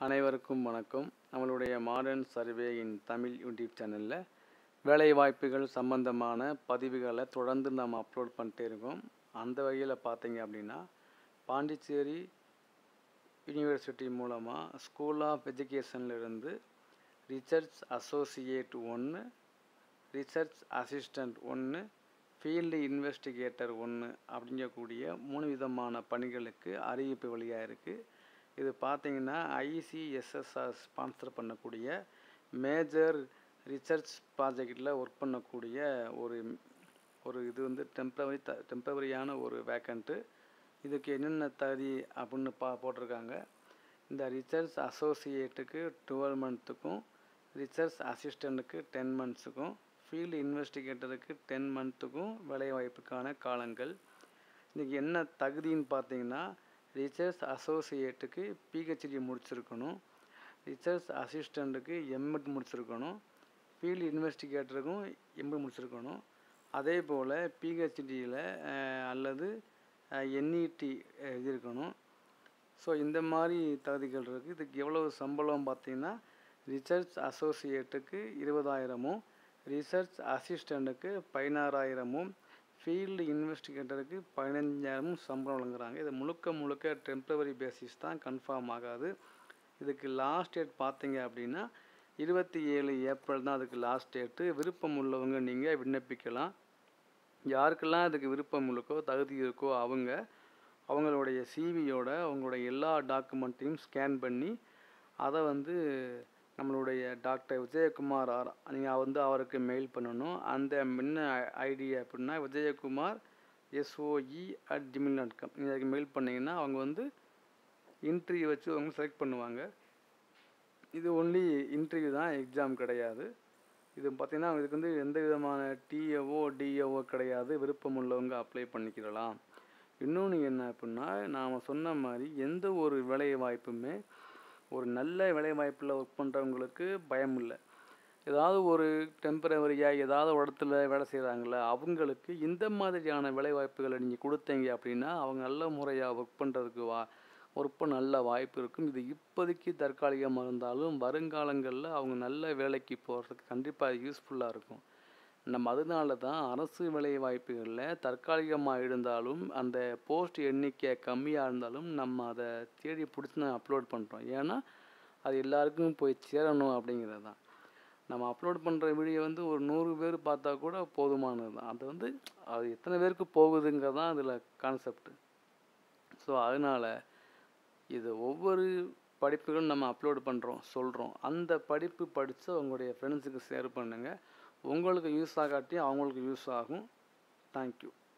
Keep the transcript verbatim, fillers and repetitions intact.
அனைவருக்கும் வணக்கம். நம்மளுடைய modern survey in Tamil YouTube சேனலில் வேலைவாய்ப்புகள் சம்பந்தமான பதிவுகளை தொடர்ந்து நம்ம அப்லோட் பண்ணிட்டே இருக்கோம். அந்த வகையில் பார்த்தீங்க அப்படின்னா, பாண்டிச்சேரி யூனிவர்சிட்டி மூலமாக ஸ்கூல் ஆஃப் எஜுகேஷன்லேருந்து ரிசர்ச் அசோசியேட் ஒன்று, ரிசர்ச் அசிஸ்டண்ட் ஒன்று, ஃபீல்டு இன்வெஸ்டிகேட்டர் ஒன்று அப்படிங்கக்கூடிய மூணு விதமான பணிகளுக்கு அறிவிப்பு வழியாக இருக்குது. இது பார்த்தீங்கன்னா ஐசிஎஸ்எஸ்ஆர் ஸ்பான்சர் பண்ணக்கூடிய மேஜர் ரிசர்ச் ப்ராஜெக்டில் ஒர்க் பண்ணக்கூடிய ஒரு ஒரு இது வந்து டெம்பரவரி த டெம்பரவரியான ஒரு வேக்கண்ட்டு. இதுக்கு என்னென்ன தகுதி அப்படின்னு பா போட்டிருக்காங்க. இந்த ரிசர்ச் அசோசியேட்டுக்கு டுவெல் மந்த்துக்கும், ரிசர்ச் அசிஸ்டண்ட்டுக்கு டென் மந்த்ஸுக்கும், ஃபீல்டு இன்வெஸ்டிகேட்டருக்கு டென் மந்த்துக்கும் வேலைவாய்ப்புக்கான காலங்கள். இன்றைக்கி என்ன தகுதின்னு பார்த்தீங்கன்னா, ரிசர்ச் அசோசியேட்டுக்கு பிஹெச்டி முடிச்சிருக்கணும், ரிசர்ச் அசிஸ்டண்ட்டுக்கு எம்எட் முடிச்சிருக்கணும், ஃபீல்டு இன்வெஸ்டிகேட்டருக்கும் எம்எட் முடிச்சிருக்கணும். அதே போல் பிஹெச்டியில் அல்லது என்இடி இது இருக்கணும். ஸோ இந்த மாதிரி தகுதிகள் இருக்குது. இதுக்கு எவ்வளவு சம்பளம் பார்த்தீங்கன்னா, ரிசர்ச் அசோசியேட்டுக்கு இருபதாயிரமும், ரிசர்ச் அசிஸ்டண்ட்டுக்கு பதினாறாயிரமும், ஃபீல்டு இன்வெஸ்டிகேட்டருக்கு பதினஞ்சாயிரமும் சம்பளம் வழங்குறாங்க. இது முழுக்க முழுக்க டெம்பரவரி பேசிஸ் தான், கன்ஃபார்ம் ஆகாது. இதுக்கு லாஸ்ட் டேட் பார்த்தீங்க அப்படின்னா இருபத்தி ஏழு ஏப்ரல் தான் அதுக்கு லாஸ்ட் டேட்டு. விருப்பம் உள்ளவங்க நீங்கள் விண்ணப்பிக்கலாம். யாருக்கெல்லாம் அதுக்கு விருப்பம் இருக்கோ, தகுதி இருக்கோ அவங்க அவங்களுடைய சிவியோட அவங்களுடைய எல்லா டாக்குமெண்ட்டையும் ஸ்கேன் பண்ணி அதை வந்து நம்மளுடைய டாக்டர் விஜயகுமார் ஆர் நீங்கள் வந்து அவருக்கு மெயில் பண்ணணும். அந்த என்ன ஐடி அப்படின்னா Vijayakumar SOE at Gmail dot com. நீங்கள் அதுக்கு மெயில் பண்ணிங்கன்னா அவங்க வந்து இன்டர்வியூ வச்சு அவங்க செலக்ட் பண்ணுவாங்க. இது ஒன்லி இன்டர்வியூ தான், எக்ஸாம் கிடையாது. இது பார்த்திங்கன்னா இதுக்கு வந்து எந்த விதமான டிஏஓ டிஏஓ கிடையாது. விருப்பம் உள்ளவங்க அப்ளை பண்ணிக்கிறலாம். இன்னொன்று என்ன அப்படின்னா, நாம் சொன்ன மாதிரி எந்த ஒரு வேலை வாய்ப்புமே ஒரு நல்ல வேலைவாய்ப்பில் ஒர்க் பண்ணுறவங்களுக்கு பயம் இல்லை. ஏதாவது ஒரு டெம்பரவரியாக ஏதாவது ஒரு இடத்துல வேலை செய்கிறாங்கள அவங்களுக்கு இந்த மாதிரியான வேலைவாய்ப்புகளை நீங்கள் கொடுத்தீங்க அப்படின்னா அவங்க நல்ல முறையாக ஒர்க் பண்ணுறதுக்கு வா ஒர்க் பண்ண நல்ல வாய்ப்பு இருக்கும். இது இப்போதைக்கு தற்காலிகமாக இருந்தாலும் வருங்காலங்களில் அவங்க நல்ல வேலைக்கு போகிறதுக்கு கண்டிப்பாக யூஸ்ஃபுல்லாக இருக்கும். நம்ம அதனால தான் அரசு வேலை வாய்ப்புகளில் தற்காலிகமாக இருந்தாலும் அந்த போஸ்ட் எண்ணிக்கை கம்மியாக இருந்தாலும் நம்ம அதை தேடி பிடிச்சி நான் அப்லோட் பண்ணுறோம். ஏன்னா அது எல்லாருக்கும் போய் சேரணும் அப்படிங்கிறது தான். நம்ம அப்லோட் பண்ணுற வீடியோ வந்து ஒரு நூறு பேர் பார்த்தா கூட போதுமானது தான். அது வந்து அது எத்தனை பேருக்கு போகுதுங்கிறது தான் அதில் கான்செப்டு. ஸோ அதனால் இது ஒவ்வொரு படிப்புகளும் நம்ம அப்லோட் பண்ணுறோம், சொல்கிறோம். அந்த படிப்பு படித்து உங்களுடைய ஃப்ரெண்ட்ஸுக்கு ஷேர் பண்ணுங்கள். உங்களுக்கு யூஸ் ஆகாட்டி அவங்களுக்கு யூஸ் ஆகும். தேங்க்யூ.